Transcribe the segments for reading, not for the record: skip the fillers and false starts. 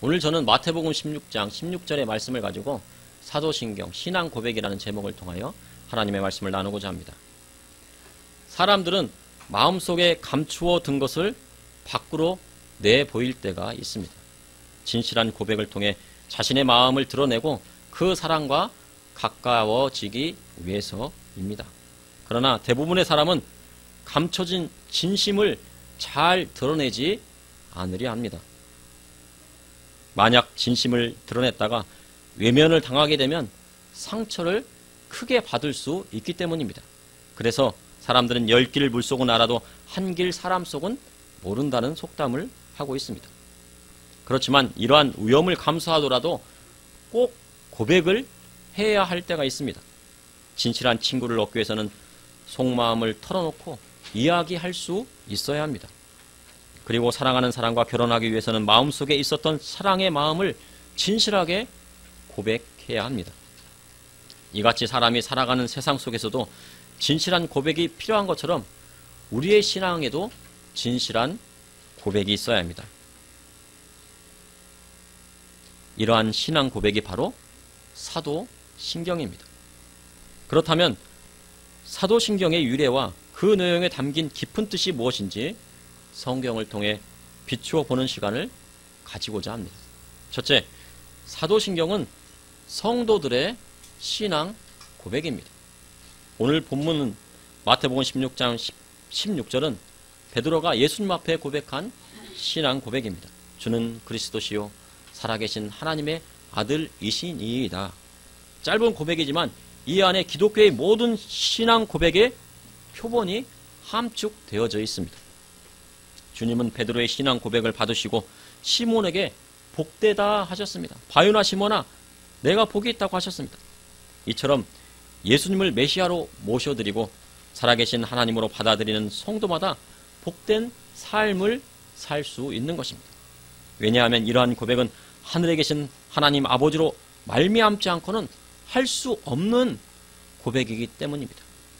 오늘 저는 마태복음 16장 16절의 말씀을 가지고 사도신경 신앙 고백이라는 제목을 통하여 하나님의 말씀을 나누고자 합니다. 사람들은 마음속에 감추어 둔 것을 밖으로 내보일 때가 있습니다. 진실한 고백을 통해 자신의 마음을 드러내고 그 사랑과 가까워지기 위해서입니다. 그러나 대부분의 사람은 감춰진 진심을 잘 드러내지 않으려 합니다. 만약 진심을 드러냈다가 외면을 당하게 되면 상처를 크게 받을 수 있기 때문입니다. 그래서 사람들은 10길 물속은 알아도 한 길 사람 속은 모른다는 속담을 하고 있습니다. 그렇지만 이러한 위험을 감수하더라도 꼭 고백을 해야 할 때가 있습니다. 진실한 친구를 얻기 위해서는 속마음을 털어놓고 이야기할 수 있어야 합니다. 그리고 사랑하는 사람과 결혼하기 위해서는 마음속에 있었던 사랑의 마음을 진실하게 고백해야 합니다. 이같이 사람이 살아가는 세상 속에서도 진실한 고백이 필요한 것처럼 우리의 신앙에도 진실한 고백이 있어야 합니다. 이러한 신앙 고백이 바로 사도신경입니다. 그렇다면 사도신경의 유래와 그 내용에 담긴 깊은 뜻이 무엇인지 성경을 통해 비추어 보는 시간을 가지고자 합니다. 첫째, 사도신경은 성도들의 신앙 고백입니다. 오늘 본문은 마태복음 16장 16절은 베드로가 예수님 앞에 고백한 신앙 고백입니다. 주는 그리스도시요 살아계신 하나님의 아들이시니이다. 짧은 고백이지만 이 안에 기독교의 모든 신앙 고백의 표본이 함축되어져 있습니다. 주님은 베드로의 신앙 고백을 받으시고 시몬에게 복되다 하셨습니다. 바요나 시몬아, 내가 복이 있다고 하셨습니다. 이처럼 예수님을 메시아로 모셔드리고 살아계신 하나님으로 받아들이는 성도마다 복된 삶을 살 수 있는 것입니다. 왜냐하면 이러한 고백은 하늘에 계신 하나님 아버지로 말미암지 않고는 할 수 없는 고백이기 때문입니다.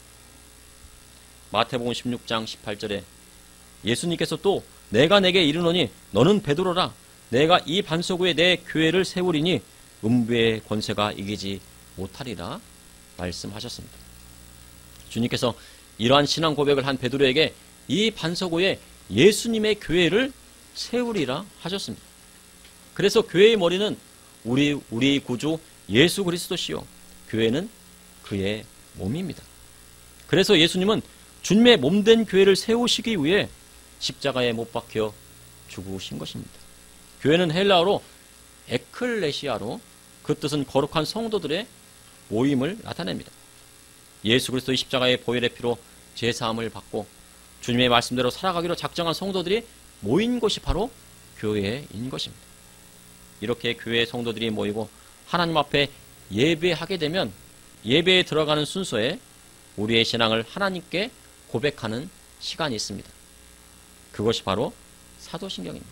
마태복음 16장 18절에 예수님께서 또 내가 내게 이르노니 너는 베드로라 내가 이 반석 위에 내 교회를 세우리니 음부의 권세가 이기지 못하리라 말씀하셨습니다. 주님께서 이러한 신앙 고백을 한 베드로에게 이 반석 위에 예수님의 교회를 세우리라 하셨습니다. 그래서 교회의 머리는 우리 구주 예수 그리스도시요 교회는 그의 몸입니다. 그래서 예수님은 주님의 몸된 교회를 세우시기 위해 십자가에 못 박혀 죽으신 것입니다. 교회는 헬라어로 에클레시아로 그 뜻은 거룩한 성도들의 모임을 나타냅니다. 예수 그리스도의 십자가의 보혈의 피로 제사함을 받고 주님의 말씀대로 살아가기로 작정한 성도들이 모인 곳이 바로 교회인 것입니다. 이렇게 교회의 성도들이 모이고 하나님 앞에 예배하게 되면 예배에 들어가는 순서에 우리의 신앙을 하나님께 고백하는 시간이 있습니다. 그것이 바로 사도신경입니다.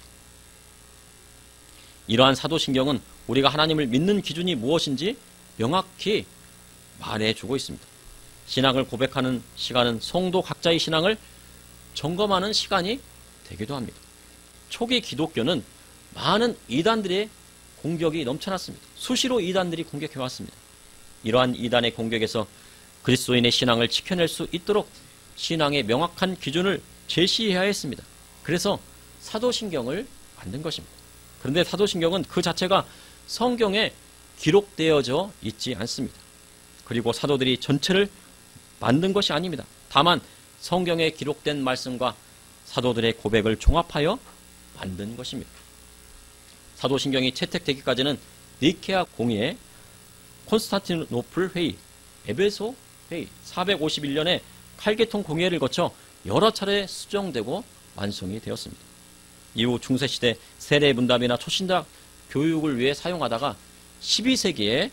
이러한 사도신경은 우리가 하나님을 믿는 기준이 무엇인지 명확히 말해주고 있습니다. 신앙을 고백하는 시간은 성도 각자의 신앙을 점검하는 시간이 되기도 합니다. 초기 기독교는 많은 이단들의 공격이 넘쳐났습니다. 수시로 이단들이 공격해왔습니다. 이러한 이단의 공격에서 그리스도인의 신앙을 지켜낼 수 있도록 신앙의 명확한 기준을 제시해야 했습니다. 그래서 사도신경을 만든 것입니다. 그런데 사도신경은 그 자체가 성경에 기록되어져 있지 않습니다. 그리고 사도들이 전체를 만든 것이 아닙니다. 다만 성경에 기록된 말씀과 사도들의 고백을 종합하여 만든 것입니다. 사도신경이 채택되기까지는 니케아 공의회, 콘스탄티노플 회의, 에베소 회의, 451년에 칼게톤 공의회를 거쳐 여러 차례 수정되고 완성이 되었습니다. 이후 중세시대 세례문답이나 초신자 교육을 위해 사용하다가 12세기에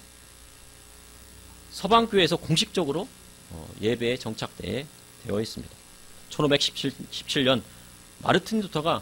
서방교회에서 공식적으로 예배에 정착되어 있습니다. 1517년 마르틴 루터가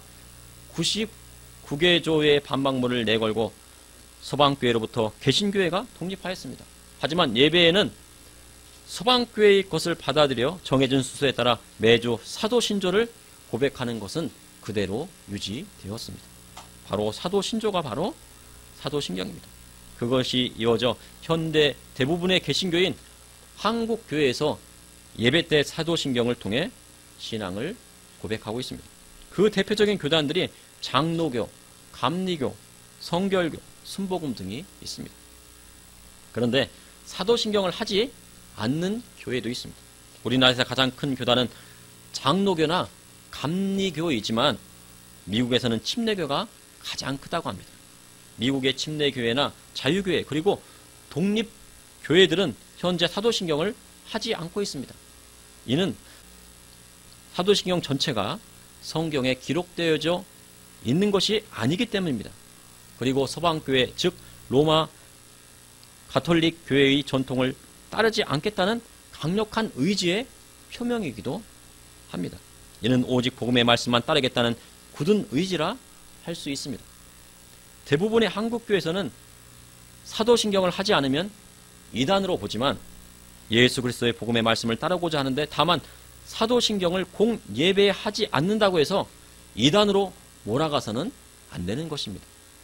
99개조의 반박문을 내걸고 서방교회로부터 개신교회가 독립하였습니다. 하지만 예배에는 서방교회의 것을 받아들여 정해진 순서에 따라 매주 사도신조를 고백하는 것은 그대로 유지되었습니다. 바로 사도신조가 바로 사도신경입니다. 그것이 이어져 현대 대부분의 개신교인 한국교회에서 예배 때 사도신경을 통해 신앙을 고백하고 있습니다. 그 대표적인 교단들이 장로교, 감리교, 성결교, 순복음 등이 있습니다. 그런데 사도신경을 하지 않는 교회도 있습니다. 우리나라에서 가장 큰 교단은 장로교나 감리교이지만 미국에서는 침례교가 가장 크다고 합니다. 미국의 침례교회나 자유교회 그리고 독립교회들은 현재 사도신경을 하지 않고 있습니다. 이는 사도신경 전체가 성경에 기록되어져 있는 것이 아니기 때문입니다. 그리고 서방교회 즉 로마 가톨릭 교회의 전통을 따르지 않겠다는 강력한 의지의 표명이기도 합니다. 이는 오직 복음의 말씀만 따르겠다는 굳은 의지라 할 수 있습니다. 대부분의 한국교회에서는 사도신경을 하지 않으면 이단으로 보지만 예수 그리스도의 복음의 말씀을 따르고자 하는데 다만 사도신경을 공예배하지 않는다고 해서 이단으로 몰아가서는 안 되는 것입니다.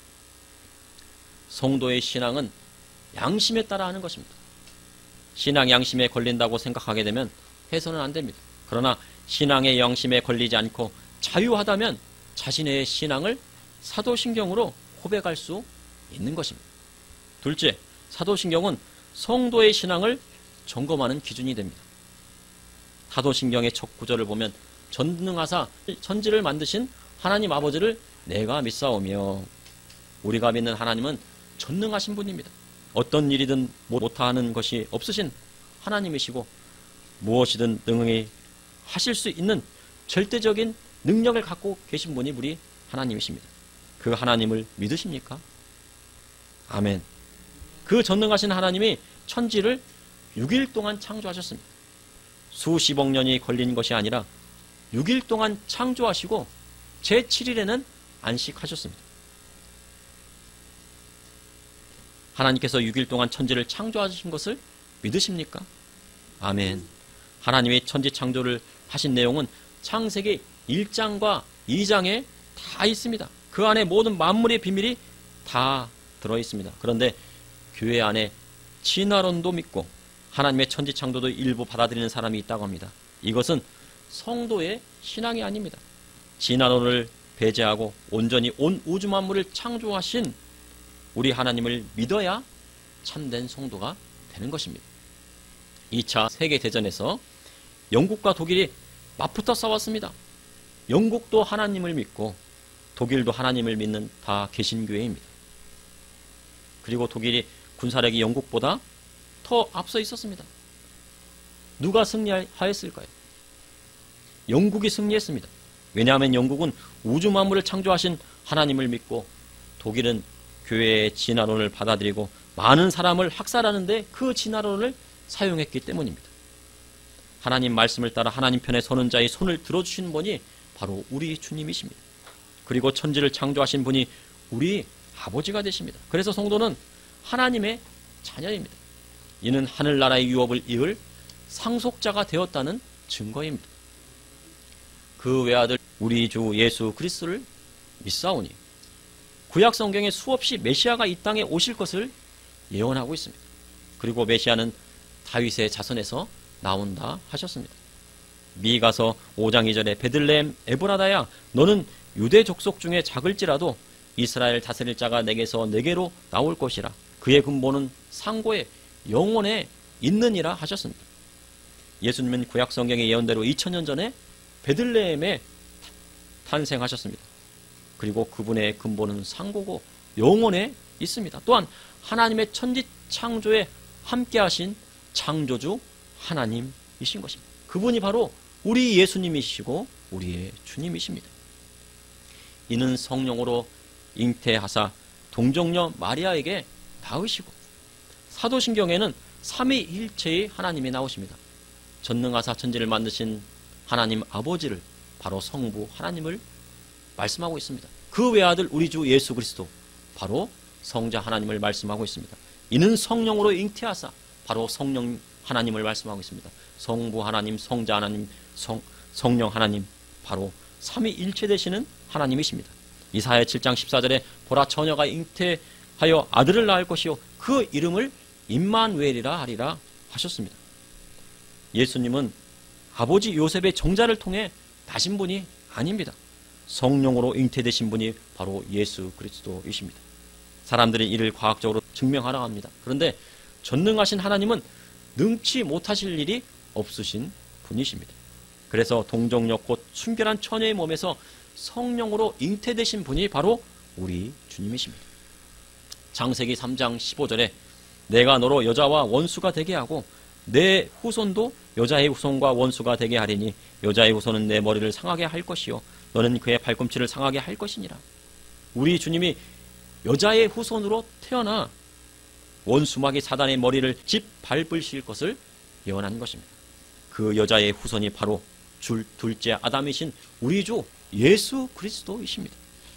성도의 신앙은 양심에 따라 하는 것입니다. 신앙 양심에 걸린다고 생각하게 되면 해서는 안 됩니다. 그러나 신앙의 양심에 걸리지 않고 자유하다면 자신의 신앙을 사도신경으로 고백할 수 있는 것입니다. 둘째, 사도신경은 성도의 신앙을 점검하는 기준이 됩니다. 사도신경의 첫 구절을 보면 전능하사 천지를 만드신 하나님 아버지를 내가 믿사오며, 우리가 믿는 하나님은 전능하신 분입니다. 어떤 일이든 못하는 것이 없으신 하나님이시고 무엇이든 능히 하실 수 있는 절대적인 능력을 갖고 계신 분이 우리 하나님이십니다. 그 하나님을 믿으십니까? 아멘. 그 전능하신 하나님이 천지를 6일 동안 창조하셨습니다. 수십억 년이 걸린 것이 아니라 6일 동안 창조하시고 제7일에는 안식하셨습니다. 하나님께서 6일 동안 천지를 창조하신 것을 믿으십니까? 아멘. 하나님의 천지 창조를 하신 내용은 창세기 1장과 2장에 다 있습니다. 그 안에 모든 만물의 비밀이 다 들어있습니다. 그런데 교회 안에 진화론도 믿고 하나님의 천지 창조도 일부 받아들이는 사람이 있다고 합니다. 이것은 성도의 신앙이 아닙니다. 진화론을 배제하고 온전히 온 우주 만물을 창조하신 우리 하나님을 믿어야 참된 성도가 되는 것입니다. 2차 세계대전에서 영국과 독일이 맞붙어 싸웠습니다. 영국도 하나님을 믿고 독일도 하나님을 믿는 다 개신교회입니다. 그리고 독일이 군사력이 영국보다 더 앞서 있었습니다. 누가 승리하였을까요? 영국이 승리했습니다. 왜냐하면 영국은 우주 만물을 창조하신 하나님을 믿고 독일은 교회의 진화론을 받아들이고 많은 사람을 학살하는데 그 진화론을 사용했기 때문입니다. 하나님 말씀을 따라 하나님 편에 서는 자의 손을 들어주신 분이 바로 우리 주님이십니다. 그리고 천지를 창조하신 분이 우리 아버지가 되십니다. 그래서 성도는 하나님의 자녀입니다. 이는 하늘나라의 유업을 이을 상속자가 되었다는 증거입니다. 그 외아들 우리 주 예수 그리스도를 믿사오니 구약 성경에 수없이 메시아가 이 땅에 오실 것을 예언하고 있습니다. 그리고 메시아는 다윗의 자손에서 나온다 하셨습니다. 미가서 5장 2절에 베들레헴 에브라다야 너는 유대 족속 중에 작을지라도 이스라엘 다스릴 자가 내게서 내게로 나올 것이라 그의 근본은 상고에 영원에 있느니라 하셨습니다. 예수님은 구약 성경의 예언대로 2000년 전에 베들레헴에 탄생하셨습니다. 그리고 그분의 근본은 상고고 영원에 있습니다. 또한 하나님의 천지 창조에 함께하신 창조주 하나님이신 것입니다. 그분이 바로 우리 예수님이시고 우리의 주님이십니다. 이는 성령으로 잉태하사 동정녀 마리아에게 낳으시고 사도신경에는 삼위일체의 하나님이 나오십니다. 전능하사 천지를 만드신 하나님 아버지를 바로 성부 하나님을 말씀하고 있습니다. 그 외아들 우리 주 예수 그리스도 바로 성자 하나님을 말씀하고 있습니다. 이는 성령으로 잉태하사 바로 성령 하나님을 말씀하고 있습니다. 성부 하나님, 성자 하나님, 성령 하나님 바로 삼위일체 되시는 하나님이십니다. 이사야 7장 14절에 보라 처녀가 잉태하여 아들을 낳을 것이요 그 이름을 임마누엘이라 하리라 하셨습니다. 예수님은 아버지 요셉의 정자를 통해 나신 분이 아닙니다. 성령으로 잉태되신 분이 바로 예수 그리스도이십니다. 사람들이 이를 과학적으로 증명하려 합니다. 그런데 전능하신 하나님은 능치 못하실 일이 없으신 분이십니다. 그래서 동정녀 곧 순결한 처녀의 몸에서 성령으로 잉태되신 분이 바로 우리 주님이십니다. 창세기 3장 15절에 내가 너로 여자와 원수가 되게 하고 내 후손도 여자의 후손과 원수가 되게 하리니 여자의 후손은 내 머리를 상하게 할 것이요 너는 그의 발꿈치를 상하게 할 것이니라. 우리 주님이 여자의 후손으로 태어나 원수마귀 사단의 머리를 짓밟으실 것을 예언한 것입니다. 그 여자의 후손이 바로 둘째 아담이신 우리 주 예수 그리스도이십니다.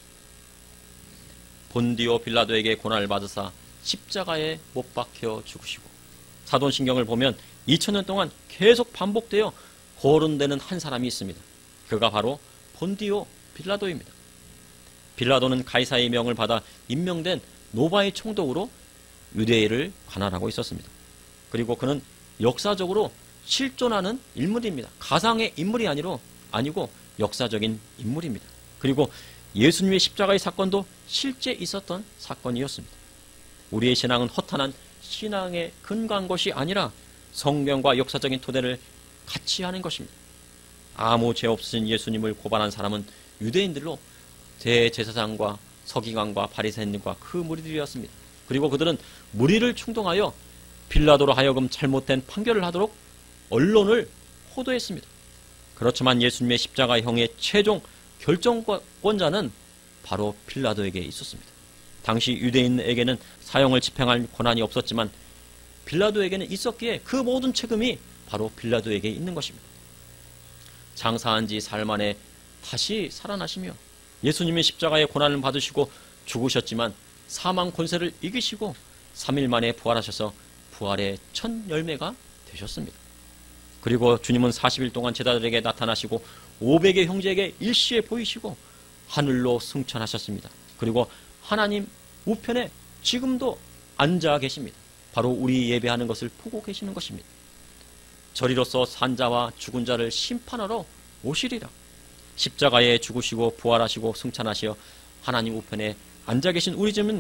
본디오 빌라도에게 고난을 받으사 십자가에 못 박혀 죽으시고 사도신경을 보면 2000년 동안 계속 반복되어 거론되는 한 사람이 있습니다. 그가 바로 본디오 빌라도입니다. 빌라도는 가이사의 명을 받아 임명된 노바의 총독으로 유대인을 관할하고 있었습니다. 그리고 그는 역사적으로 실존하는 인물입니다. 가상의 인물이 아니고 역사적인 인물입니다. 그리고 예수님의 십자가의 사건도 실제 있었던 사건이었습니다. 우리의 신앙은 허탄한 신앙에 근거한 것이 아니라 성경과 역사적인 토대를 같이 하는 것입니다. 아무 죄 없으신 예수님을 고발한 사람은 유대인들로 대제사장과 서기관과 바리새인들과 그 무리들이었습니다. 그리고 그들은 무리를 충동하여 빌라도로 하여금 잘못된 판결을 하도록 언론을 호도했습니다. 그렇지만 예수님의 십자가형의 최종 결정권자는 바로 빌라도에게 있었습니다. 당시 유대인에게는 사형을 집행할 권한이 없었지만 빌라도에게는 있었기에 그 모든 책임이 바로 빌라도에게 있는 것입니다. 장사한 지 사흘 만에 다시 살아나시며 예수님이 십자가의 고난을 받으시고 죽으셨지만 사망 권세를 이기시고 3일 만에 부활하셔서 부활의 첫 열매가 되셨습니다. 그리고 주님은 40일 동안 제자들에게 나타나시고 500의 형제에게 일시에 보이시고 하늘로 승천하셨습니다. 그리고 하나님 우편에 지금도 앉아 계십니다. 바로 우리 예배하는 것을 보고 계시는 것입니다. 저리로서 산자와 죽은 자를 심판하러 오시리라. 십자가에 죽으시고 부활하시고 승천하시어 하나님 우편에 앉아 계신 우리 주님은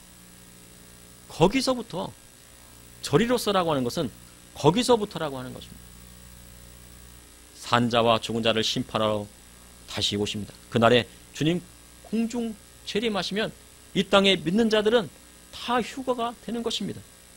거기서부터 저리로서라고 하는 것은 거기서부터라고 하는 것입니다. 산자와 죽은 자를 심판하러 다시 오십니다. 그날에 주님 공중 재림하시면 이 땅에 믿는 자들은 다 휴거가 되는 것입니다.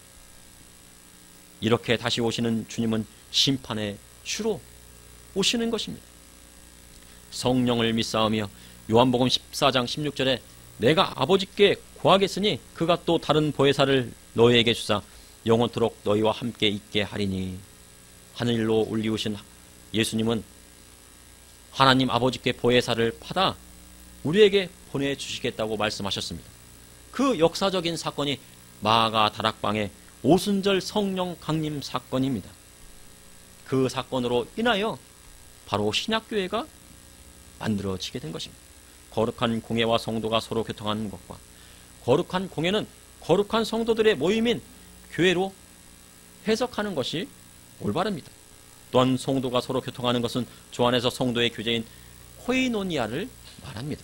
이렇게 다시 오시는 주님은 심판의 주로 오시는 것입니다. 성령을 믿사오며 요한복음 14장 16절에 내가 아버지께 구하겠으니 그가 또 다른 보혜사를 너희에게 주사 영원토록 너희와 함께 있게 하리니. 하늘로 올리우신 예수님은 하나님 아버지께 보혜사를 받아 우리에게 보내주시겠다고 말씀하셨습니다. 그 역사적인 사건이 마가 다락방의 오순절 성령 강림 사건입니다. 그 사건으로 인하여 바로 신약교회가 만들어지게 된 것입니다. 거룩한 공예와 성도가 서로 교통하는 것과 거룩한 공예는 거룩한 성도들의 모임인 교회로 해석하는 것이 올바릅니다. 또한 성도가 서로 교통하는 것은 주 안에서 성도의 교제인 코이노니아를 말합니다.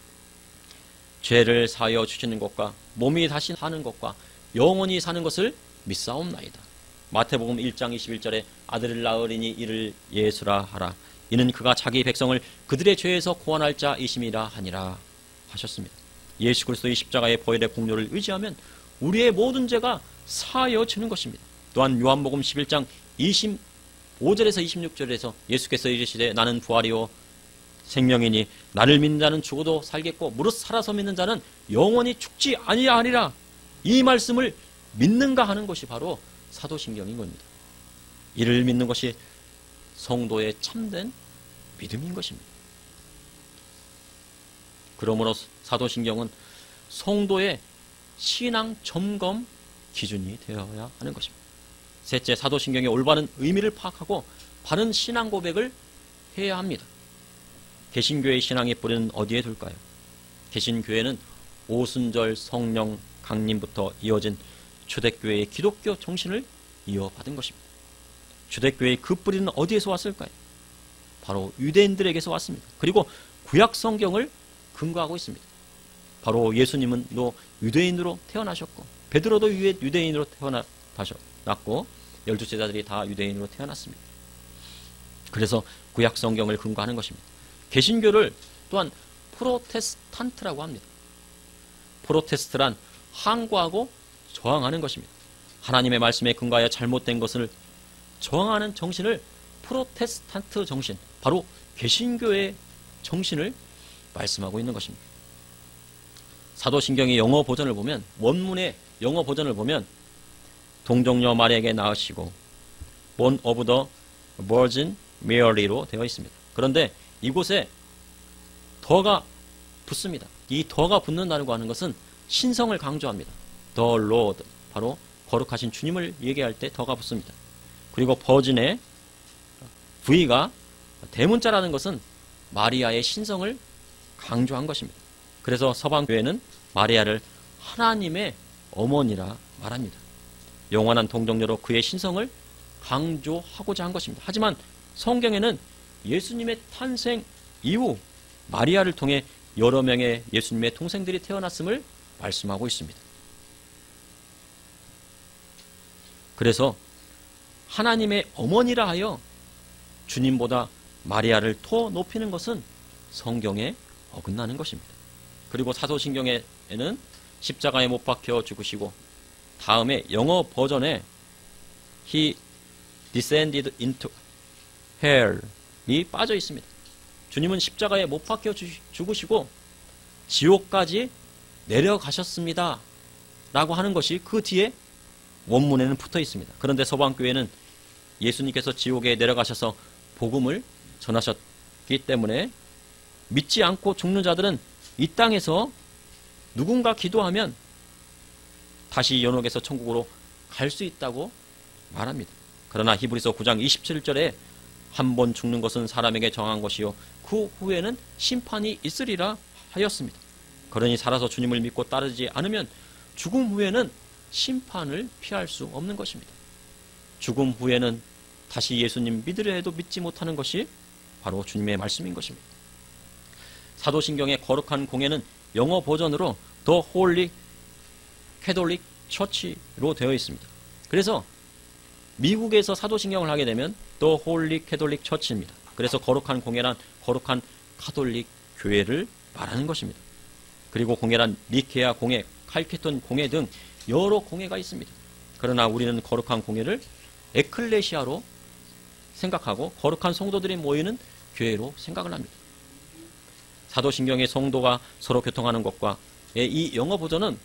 죄를 사하여 주시는 것과 몸이 다시 사는 것과 영원히 사는 것을 믿사옵나이다. 마태복음 1장 21절에 아들을 낳으리니 이를 예수라 하라. 이는 그가 자기 백성을 그들의 죄에서 구원할 자이심이라 하니라 하셨습니다. 예수 그리스도의 십자가의 보혈의 공로를 의지하면 우리의 모든 죄가 사하여지는 것입니다. 또한 요한복음 11장 25절에서 26절에서 예수께서 이르시되 나는 부활이요 생명이니 나를 믿는 자는 죽어도 살겠고 무릇 살아서 믿는 자는 영원히 죽지 아니하리라. 이 말씀을 믿는가 하는 것이 바로 사도신경인 겁니다. 이를 믿는 것이 성도의 참된 믿음인 것입니다. 그러므로 사도신경은 성도의 신앙 점검 기준이 되어야 하는 것입니다. 셋째, 사도신경의 올바른 의미를 파악하고 바른 신앙 고백을 해야 합니다. 개신교의 신앙의 뿌리는 어디에 둘까요? 개신교회는 오순절 성령 강림부터 이어진 초대교회의 기독교 정신을 이어받은 것입니다. 초대교회의 그 뿌리는 어디에서 왔을까요? 바로 유대인들에게서 왔습니다. 그리고 구약 성경을 근거하고 있습니다. 바로 예수님은 또 유대인으로 태어나셨고 베드로도 유대인으로 태어났고 12제자들이 다 유대인으로 태어났습니다. 그래서 구약 성경을 근거하는 것입니다. 개신교를 또한 프로테스탄트라고 합니다. 프로테스트란 항거하고 저항하는 것입니다. 하나님의 말씀에 근거하여 잘못된 것을 저항하는 정신을 프로테스탄트 정신, 바로 개신교의 정신을 말씀하고 있는 것입니다. 사도신경의 영어 버전을 보면, 원문의 영어 버전을 보면 동정녀 마리아에게 낳으시고 born of the virgin Mary로 되어 있습니다. 그런데 이곳에 더가 붙습니다. 이 더가 붙는다고 하는 것은 신성을 강조합니다. The Lord, 바로 거룩하신 주님을 얘기할 때 더가 붙습니다. 그리고 버진의 V가 대문자라는 것은 마리아의 신성을 강조한 것입니다. 그래서 서방교회는 마리아를 하나님의 어머니라 말합니다. 영원한 동정녀로 그의 신성을 강조하고자 한 것입니다. 하지만 성경에는 예수님의 탄생 이후 마리아를 통해 여러 명의 예수님의 동생들이 태어났음을 말씀하고 있습니다. 그래서 하나님의 어머니라 하여 주님보다 마리아를 더 높이는 것은 성경에 어긋나는 것입니다. 그리고 사도신경에는 십자가에 못 박혀 죽으시고 다음에 영어 버전에 He descended into hell이 빠져 있습니다. 주님은 십자가에 못 박혀 죽으시고 지옥까지 내려가셨습니다 라고 하는 것이 그 뒤에 원문에는 붙어 있습니다. 그런데 서방교회는 예수님께서 지옥에 내려가셔서 복음을 전하셨기 때문에 믿지 않고 죽는 자들은 이 땅에서 누군가 기도하면 다시 연옥에서 천국으로 갈 수 있다고 말합니다. 그러나 히브리서 9장 27절에 한 번 죽는 것은 사람에게 정한 것이요 그 후에는 심판이 있으리라 하였습니다. 그러니 살아서 주님을 믿고 따르지 않으면 죽음 후에는 심판을 피할 수 없는 것입니다. 죽음 후에는 다시 예수님 믿으려 해도 믿지 못하는 것이 바로 주님의 말씀인 것입니다. 사도신경의 거룩한 공예는 영어 버전으로 The Holy Catholic Church로 되어 있습니다. 그래서 미국에서 사도신경을 하게 되면 The Holy Catholic Church입니다. 그래서 거룩한 공예란 거룩한 가톨릭 교회를 말하는 것입니다. 그리고 공예란 니케아 공예, 칼케톤 공예 등 여러 공예가 있습니다. 그러나 우리는 거룩한 공예를 에클레시아로 생각하고 거룩한 성도들이 모이는 교회로 생각을 합니다. 사도신경의 성도가 서로 교통하는 것과 이 영어 버전은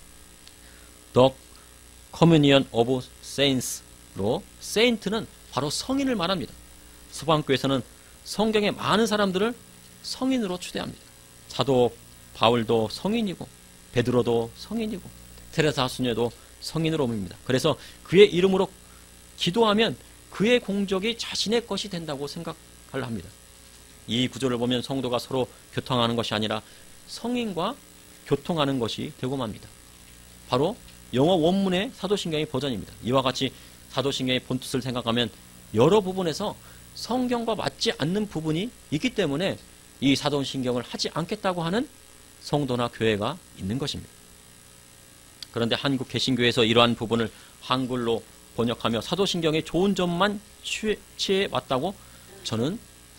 The Communion of Saints로 Saint는 바로 성인을 말합니다. 서방교에서는 성경의 많은 사람들을 성인으로 추대합니다. 사도 바울도 성인이고 베드로도 성인이고 테레사 수녀도 성인으로 봅니다. 그래서 그의 이름으로 기도하면 그의 공적이 자신의 것이 된다고 생각을 합니다. 이 구조를 보면 성도가 서로 교통하는 것이 아니라 성인과 교통하는 것이 되고 맙니다. 바로 영어 원문의 사도신경의 버전입니다. 이와 같이 사도신경의 본뜻을 생각하면 여러 부분에서 성경과 맞지 않는 부분이 있기 때문에 이 사도신경을 하지 않겠다고 하는 성도나 교회가 있는 것입니다. 그런데 한국 개신교에서 이러한 부분을 한글로 번역하며 사도신경의 좋은 점만 취해왔다고 저는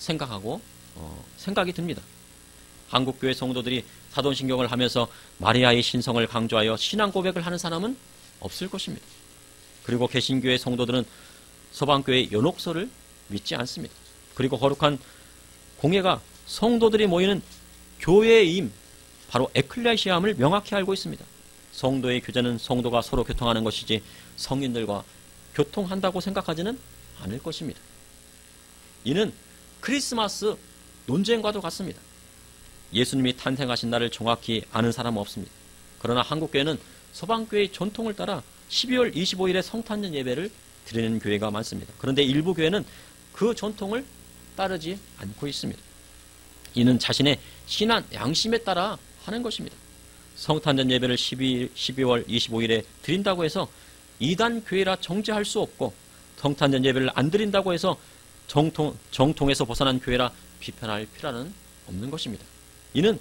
생각이 듭니다. 한국교회 성도들이 사도신경을 하면서 마리아의 신성을 강조하여 신앙 고백을 하는 사람은 없을 것입니다. 그리고 개신교회 성도들은 서방교회의 연옥서를 믿지 않습니다. 그리고 거룩한 공예가 성도들이 모이는 교회임, 바로 에클레시아임을 명확히 알고 있습니다. 성도의 교제는 성도가 서로 교통하는 것이지 성인들과 교통한다고 생각하지는 않을 것입니다. 이는 크리스마스 논쟁과도 같습니다. 예수님이 탄생하신 날을 정확히 아는 사람은 없습니다. 그러나 한국교회는 서방교회의 전통을 따라 12월 25일에 성탄절 예배를 드리는 교회가 많습니다. 그런데 일부 교회는 그 전통을 따르지 않고 있습니다. 이는 자신의 신앙 양심에 따라 하는 것입니다. 성탄절 예배를 12월 25일에 드린다고 해서 이단 교회라 정죄할 수 없고, 성탄절 예배를 안 드린다고 해서 정통에서 벗어난 교회라 비판할 필요는 없는 것입니다. 이는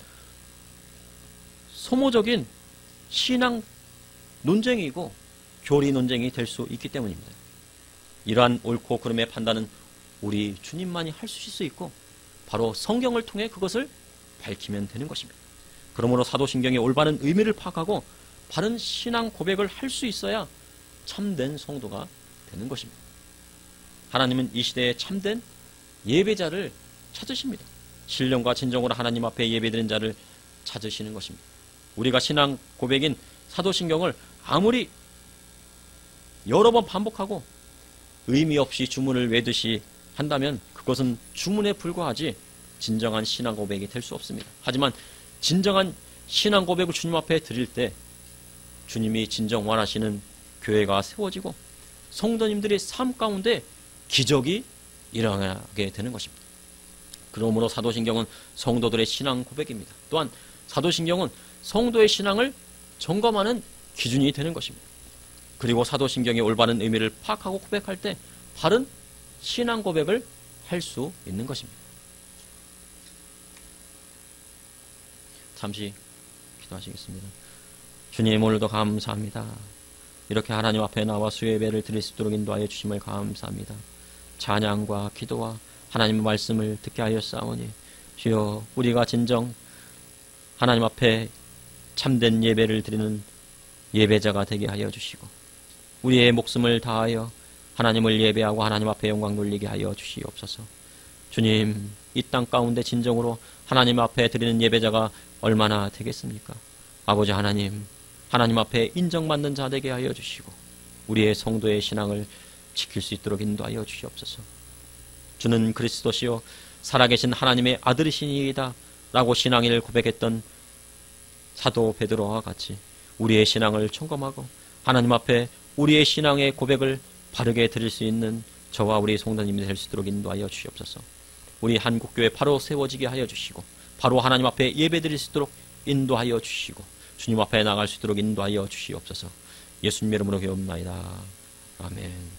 소모적인 신앙 논쟁이고 교리 논쟁이 될 수 있기 때문입니다. 이러한 옳고 그름의 판단은 우리 주님만이 할 수 있고, 바로 성경을 통해 그것을 밝히면 되는 것입니다. 그러므로 사도신경의 올바른 의미를 파악하고 바른 신앙 고백을 할 수 있어야 참된 성도가 되는 것입니다. 하나님은 이 시대에 참된 예배자를 찾으십니다. 신령과 진정으로 하나님 앞에 예배드린 자를 찾으시는 것입니다. 우리가 신앙 고백인 사도신경을 아무리 여러 번 반복하고 의미 없이 주문을 외듯이 한다면 그것은 주문에 불과하지 진정한 신앙 고백이 될 수 없습니다. 하지만 진정한 신앙 고백을 주님 앞에 드릴 때 주님이 진정 원하시는 교회가 세워지고 성도님들의 삶 가운데 기적이 일어나게 되는 것입니다. 그러므로 사도신경은 성도들의 신앙 고백입니다. 또한 사도신경은 성도의 신앙을 점검하는 기준이 되는 것입니다. 그리고 사도신경의 올바른 의미를 파악하고 고백할 때 바른 신앙 고백을 할 수 있는 것입니다. 잠시 기도하시겠습니다. 주님, 오늘도 감사합니다. 이렇게 하나님 앞에 나와 수요예배를 드릴 수 있도록 인도하여 주심을 감사합니다. 찬양과 기도와 하나님의 말씀을 듣게 하였사오니 주여, 우리가 진정 하나님 앞에 참된 예배를 드리는 예배자가 되게 하여 주시고 우리의 목숨을 다하여 하나님을 예배하고 하나님 앞에 영광 돌리게 하여 주시옵소서. 주님, 이 땅 가운데 진정으로 하나님 앞에 드리는 예배자가 얼마나 되겠습니까? 아버지 하나님, 하나님 앞에 인정받는 자 되게 하여 주시고 우리의 성도의 신앙을 지킬 수 있도록 인도하여 주시옵소서. 주는 그리스도시요 살아계신 하나님의 아들이시니이다 라고 신앙을 고백했던 사도 베드로와 같이 우리의 신앙을 점검하고 하나님 앞에 우리의 신앙의 고백을 바르게 드릴 수 있는 저와 우리 성도님이 될 수 있도록 인도하여 주시옵소서. 우리 한국교회 바로 세워지게 하여 주시고 바로 하나님 앞에 예배 드릴 수 있도록 인도하여 주시고 주님 앞에 나갈 수 있도록 인도하여 주시옵소서. 예수님 이름으로 기도합나이다. 아멘.